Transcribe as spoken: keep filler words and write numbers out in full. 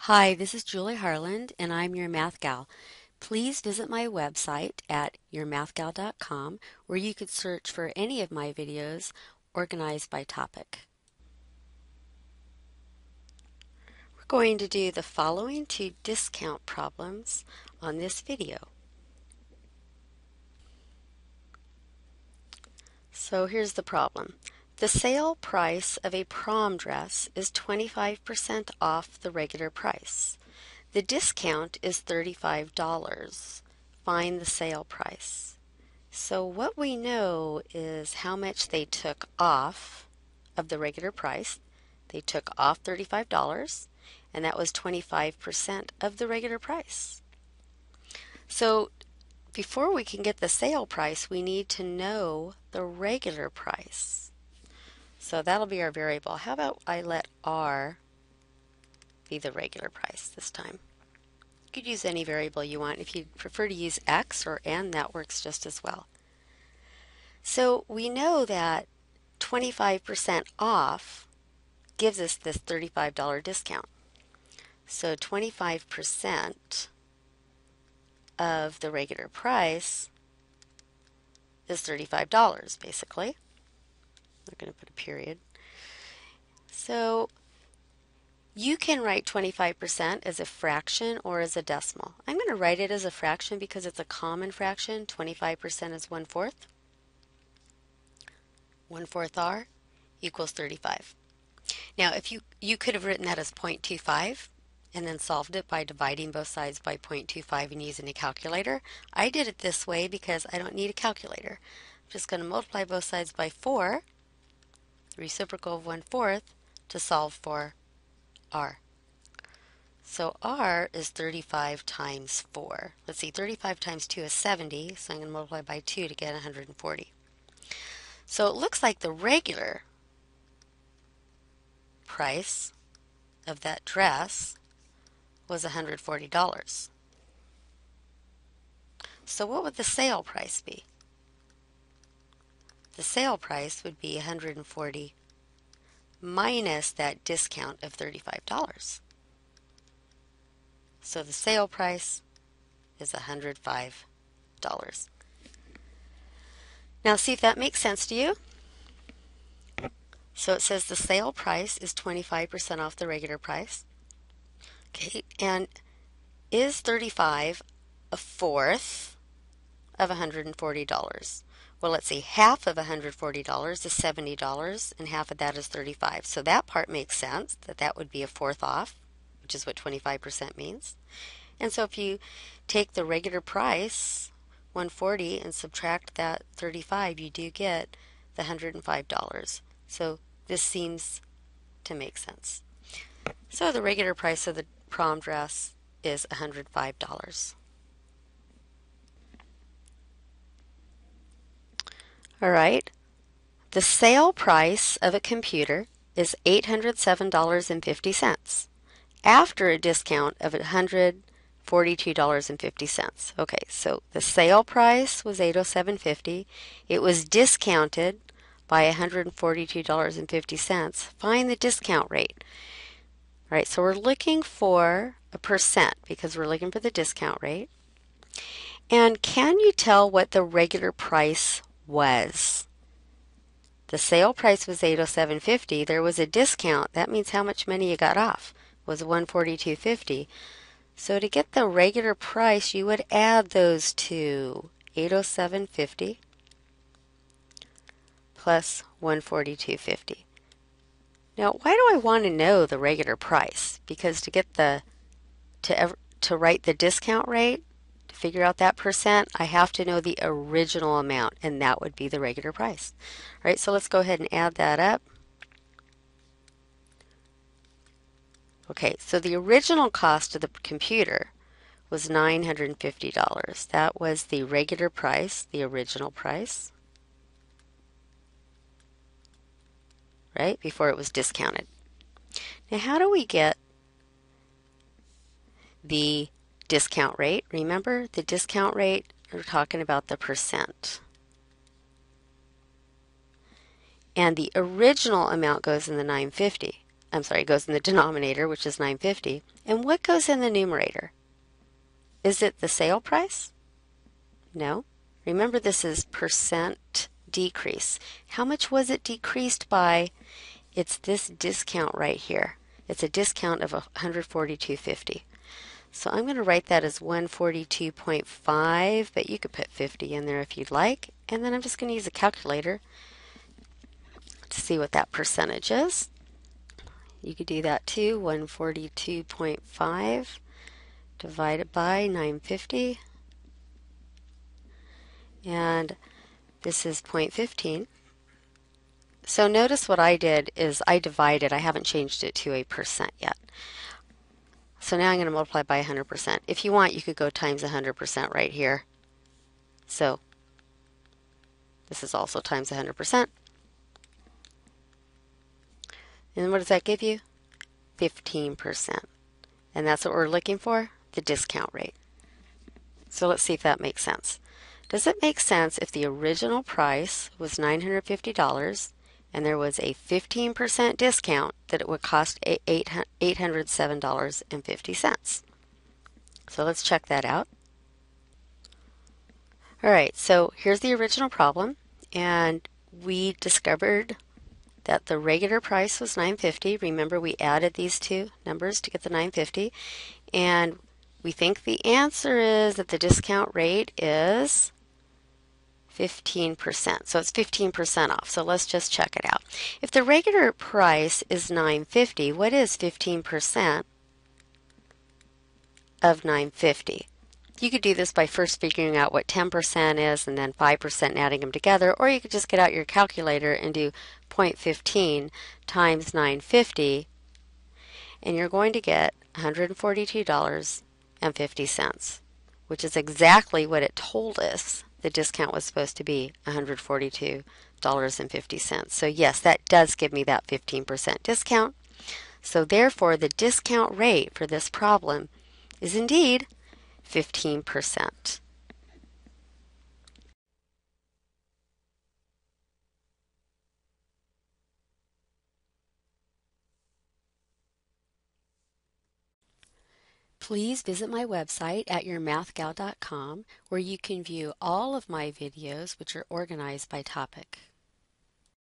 Hi, this is Julie Harland, and I'm your Math Gal. Please visit my website at your math gal dot com, where you could search for any of my videos organized by topic. We're going to do the following two discount problems on this video. So here's the problem. The sale price of a prom dress is twenty-five percent off the regular price. The discount is thirty-five dollars. Find the sale price. So what we know is how much they took off of the regular price. They took off thirty-five dollars, and that was twenty-five percent of the regular price. So before we can get the sale price, we need to know the regular price. So that'll be our variable. How about I let R be the regular price this time? You could use any variable you want. If you prefer to use X or N, that works just as well. So we know that twenty-five percent off gives us this thirty-five dollar discount. So twenty-five percent of the regular price is thirty-five dollars, basically. We're going to put a period. So you can write twenty-five percent as a fraction or as a decimal. I'm going to write it as a fraction because it's a common fraction. twenty-five percent is one fourth. one fourth R equals thirty-five. Now, if you, you could have written that as zero point two five and then solved it by dividing both sides by zero point two five and using a calculator. I did it this way because I don't need a calculator. I'm just going to multiply both sides by four, the reciprocal of one fourth, to solve for R. So R is thirty-five times four. Let's see, thirty-five times two is seventy, so I'm going to multiply by two to get one hundred forty. So it looks like the regular price of that dress was one hundred forty dollars. So what would the sale price be? The sale price would be one hundred forty minus that discount of thirty-five dollars. So the sale price is one hundred five dollars. Now see if that makes sense to you. So it says the sale price is twenty-five percent off the regular price. Okay, and is thirty-five a fourth of one hundred forty dollars? Well, let's see, half of one hundred forty dollars is seventy dollars, and half of that is thirty-five. So that part makes sense, that that would be a fourth off, which is what twenty-five percent means. And so if you take the regular price, one hundred forty dollars, and subtract that thirty-five, you do get the one hundred five dollars. So this seems to make sense. So the regular price of the prom dress is one hundred five dollars. All right. The sale price of a computer is eight hundred seven dollars and fifty cents after a discount of one hundred forty-two dollars and fifty cents. Okay, so the sale price was eight hundred seven dollars and fifty cents. It was discounted by one hundred forty-two dollars and fifty cents. Find the discount rate. All right, so we're looking for a percent because we're looking for the discount rate. And can you tell what the regular price was? The sale price was eight hundred seven dollars and fifty cents. There was a discount. That means how much money you got off was one hundred forty-two dollars and fifty cents. So to get the regular price, you would add those two, eight hundred seven dollars and fifty cents plus one hundred forty-two dollars and fifty cents. Now, why do I want to know the regular price? Because to get the to ever, to write the discount rate, to figure out that percent, I have to know the original amount, and that would be the regular price. All right, so let's go ahead and add that up. Okay, so the original cost of the computer was nine hundred fifty dollars. That was the regular price, the original price, right, before it was discounted. Now, how do we get the discount rate? Remember, the discount rate, we're talking about the percent. And the original amount goes in the nine hundred fifty. I'm sorry, goes in the denominator, which is nine fifty. And what goes in the numerator? Is it the sale price? No. Remember, this is percent decrease. How much was it decreased by? It's this discount right here. It's a discount of one hundred forty-two fifty. So I'm going to write that as one hundred forty-two point five, but you could put fifty in there if you'd like. And then I'm just going to use a calculator to see what that percentage is. You could do that too. one hundred forty-two point five divided by nine hundred fifty. And this is zero point one five. So notice what I did is I divided. I haven't changed it to a percent yet. So now I'm going to multiply by one hundred percent. If you want, you could go times one hundred percent right here. So this is also times one hundred percent. And what does that give you? fifteen percent. And that's what we're looking for, the discount rate. So let's see if that makes sense. Does it make sense if the original price was nine hundred fifty dollars and there was a fifteen percent discount that it would cost eight hundred seven dollars and fifty cents? So let's check that out. All right, so here's the original problem, and we discovered that the regular price was nine hundred fifty dollars. Remember, we added these two numbers to get the nine hundred fifty dollars, and we think the answer is that the discount rate is fifteen percent. So it's fifteen percent off. So let's just check it out. If the regular price is nine hundred fifty dollars, what is fifteen percent of nine hundred fifty dollars? You could do this by first figuring out what ten percent is and then five percent and adding them together, or you could just get out your calculator and do zero point one five times nine hundred fifty, and you're going to get one hundred forty-two dollars and fifty cents, which is exactly what it told us the discount was supposed to be, one hundred forty-two dollars and fifty cents. So yes, that does give me that fifteen percent discount. So therefore, the discount rate for this problem is indeed fifteen percent. Please visit my website at your math gal dot com, where you can view all of my videos, which are organized by topic.